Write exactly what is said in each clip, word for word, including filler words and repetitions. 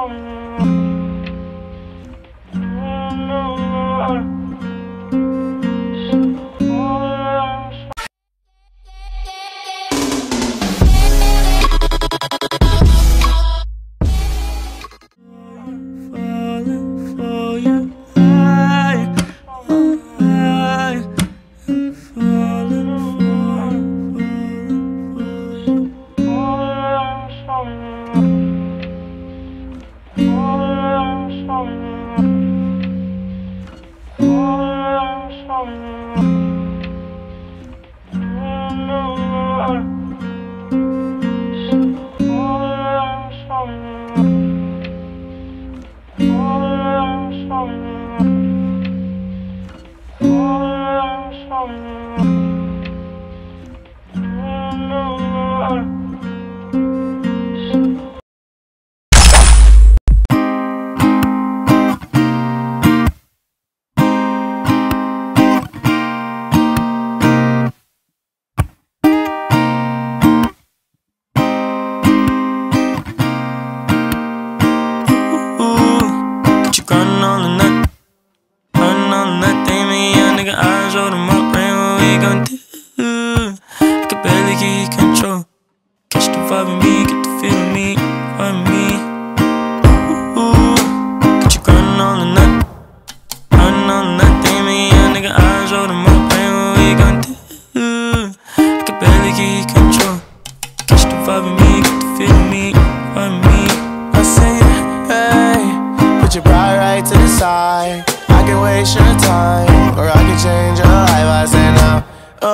I can waste your time, or I can change your life. I say now,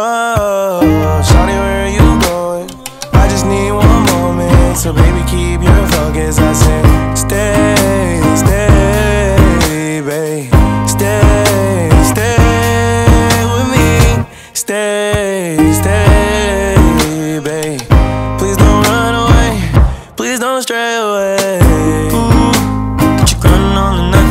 oh, shawty, where are you going? I just need one moment, so baby, keep your focus. I say, stay, stay, babe, stay, stay with me, stay, stay, babe. Please don't run away, please don't stray away. Ooh, got you crying on the night.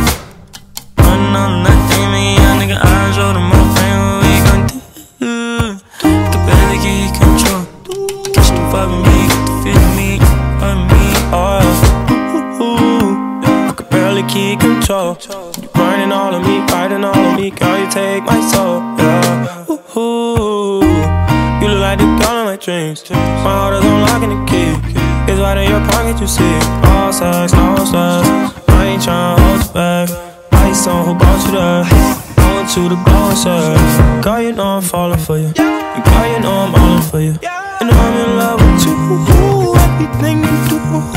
On nothing, me, young nigga, I show them more pain. What we gon' do? I can barely get control. Catch the vibe with me, get the feel of me, of me. Oh, ooh, ooh, ooh. I can barely keep control. You burning all of me, fighting all of me, girl, you take my soul. Yeah, ooh, ooh. You look like the girl in my dreams. My heart is on lock and the key. It's right in your pocket, you see. All sex, no stress. I ain't tryna hold you back. On who brought you there, going to the glow and say, girl, you know I'm falling for you. And girl, you know I'm all in for you. And I'm in love with you. Everything you do.